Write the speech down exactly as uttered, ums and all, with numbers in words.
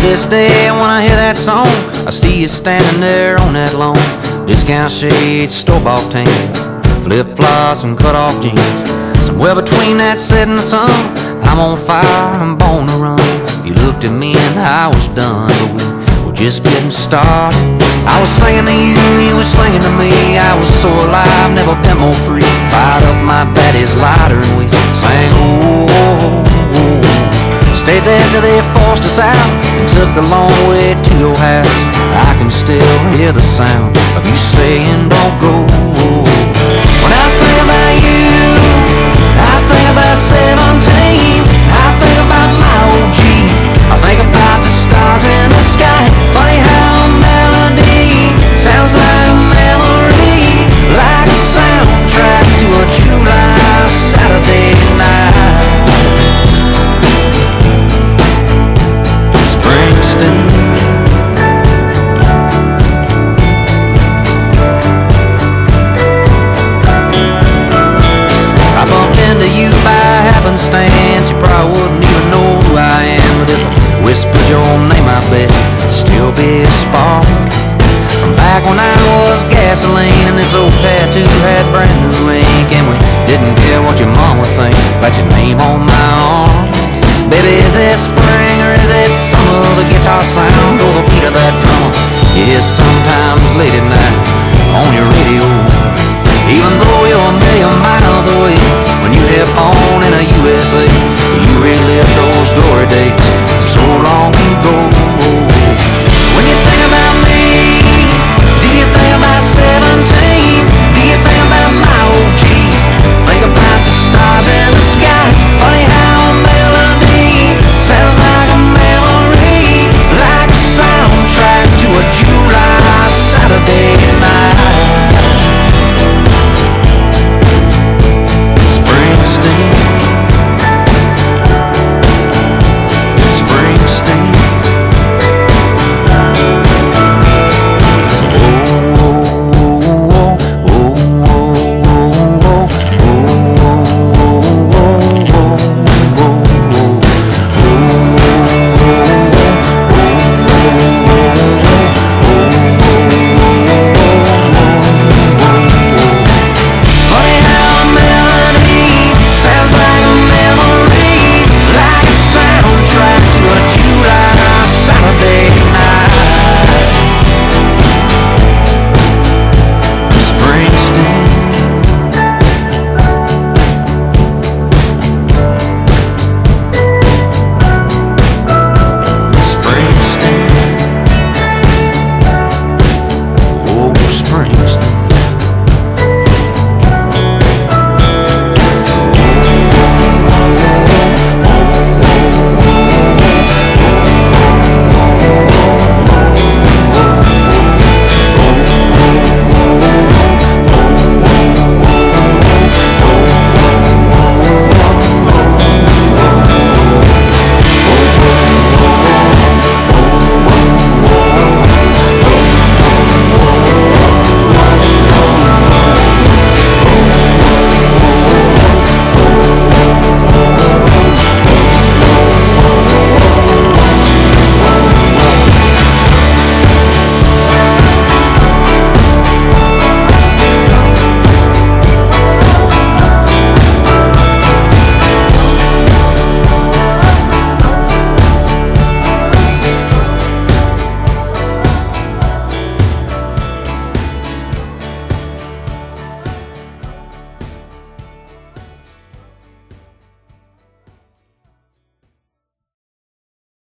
this day, when I hear that song, I see you standing there on that lawn. Discount shades, store-bought tan, flip-flops and cut-off jeans. Somewhere between that setting sun, I'm on fire, I'm born to run. You looked at me and I was done, but we were just getting started. I was singing to you, you were singing to me. I was so alive, never been more free. Fired up my daddy's lighter and we sang, oh, oh, oh. Stayed there till they forced us out and took the long way to your house. I can still hear the sound of you saying, don't go. When I think about you, I think about seventeen. I think about my O G. I think about the stars in the sky. Funny how a melody sounds like a memory, like a soundtrack to a July Saturday night. I bumped into you by happenstance. You probably wouldn't even know who I am, but if I whispered your name, I bet it'd still be a spark from back when I was gasoline and this old tattoo had brand new ink, and we didn't care what your mom would think about your name on my arm. Baby, is it spring or is it summer? The guitar sound or the beat of that drummer? Yeah, sometimes late at night on your radio, even though you're a million miles away, when you hit on in a U S A, you relive those glory days so long ago. When you think about me, do you think about seventeen? Do you think about my O G? Think about the stars in the sky. Funny how a melody sounds like a memory, like a soundtrack to a July Saturday night. Springs.